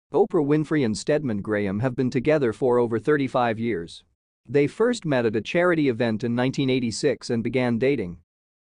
Oprah Winfrey and Stedman Graham have been together for over 35 years. They first met at a charity event in 1986 and began dating